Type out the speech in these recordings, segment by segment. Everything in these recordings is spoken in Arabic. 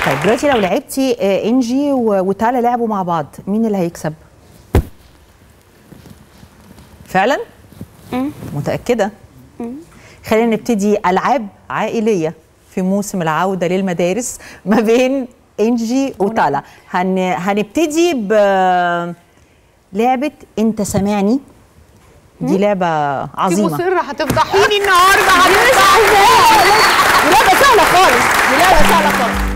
طيب دلوقتي لو لعبتي انجي وتالا لعبوا مع بعض، مين اللي هيكسب؟ فعلا؟ متأكدة؟ خلينا نبتدي ألعاب عائلية في موسم العودة للمدارس ما بين انجي وتالا. هنبتدي بلعبة انت سامعني. دي لعبة عظيمة. دي مصرة هتفضحيني النهارده. دي لعبة سهلة خالص. دي لعبة سهلة خالص.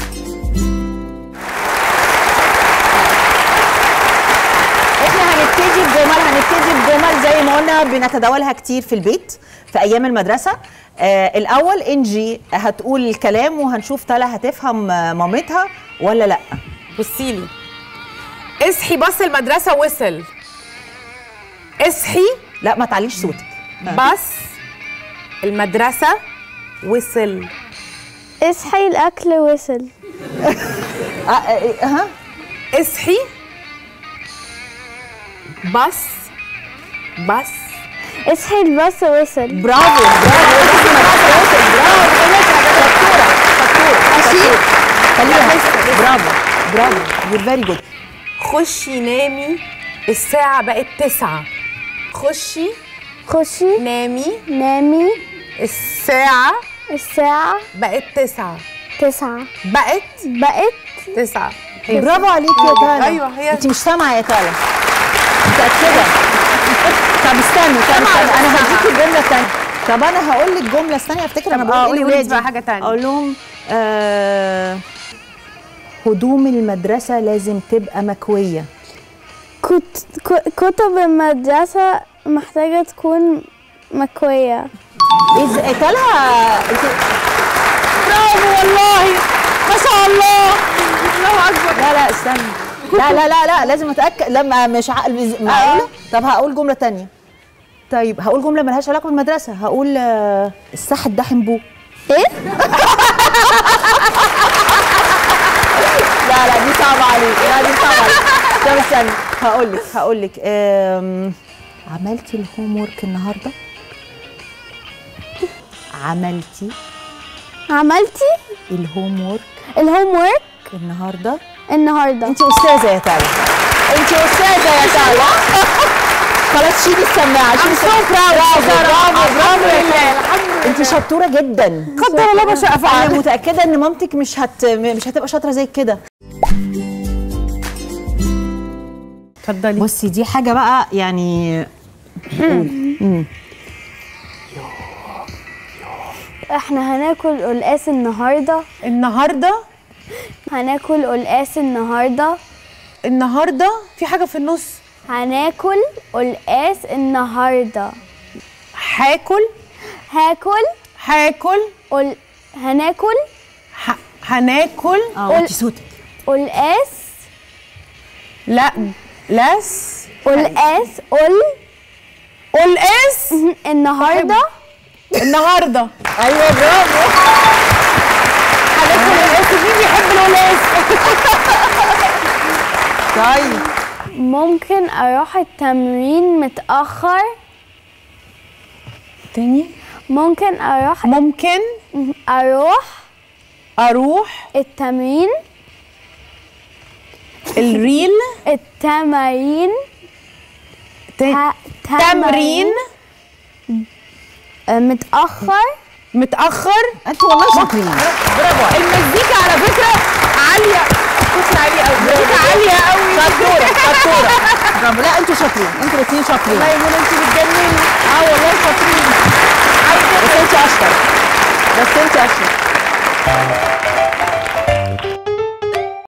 احنا هنبتدي بجمل زي ما قلنا بنتداولها كتير في البيت في ايام المدرسة. الاول انجي هتقول الكلام وهنشوف تالا هتفهم مامتها ولا لا. بصي لي، اصحي بص المدرسة وصل. اصحي، لا ما تعليش صوتك. بس المدرسة وصل. اصحي الأكل وصل. ها اصحي بس اصحي الباص وصل. برافو برافو you're very good. خشي نامي الساعة بقت 9. خشي نامي الساعة بقت 9. بقت 9. برافو عليكي يا تالا. ايوه هي. انت مش سامعة يا تالا؟ متأكدة؟ طب استني انا هديكي الجملة الثانية. طب انا هقول لك جملة ثانية افتكر انا بقول ايه لولادي بقى حاجة تانية. اقول لهم هدوم المدرسة لازم تبقى مكوية. كتب المدرسة محتاجة تكون مكوية. تالا برافو والله ما شاء الله. الله اكبر. لا استني. لا لازم اتاكد. لما مش معقوله. طب هقول جمله تانية. طيب هقول جمله ملهاش علاقه بالمدرسه. هقول الساحه الدحم بو. ايه؟ لا دي صعبه عليك. طب استني هقول لك عملتي الهوم ورك النهارده؟ عملتي الهوم ورك النهارده؟ انت استاذه يا تالا. خلاص شيلي السماعه. برافو انت شطوره جدا. قدر الله ما شاء فعل. انا متاكده ان مامتك مش هتبقى شاطره زي كده. اتفضلي. بصي دي حاجه بقى يعني. احنا هناكل قلقاس النهارده. هناكل قلقاس النهارده في حاجة في النص. هناكل قلقاس النهارده. هناكل وطي صوتك. قلقاس. لا لاس. قلقاس النهارده. ايوه برافو. هناكل قلقاس. مين بيحب القلقاس؟ طيب ممكن اروح التمرين متأخر. تاني. ممكن اروح التمرين. التمارين. تمرين متأخر. انتوا والله شاطرين. برافو. المزيكا على فكرة عالية. صوتها عالية قوي. المزيكا عالية قوي. شطورة. برافو. لا انتوا شاطرين. انتوا الاثنين شاطرين. والله يا منى انت بتجنني. والله شاطرين. بس انت اشطر.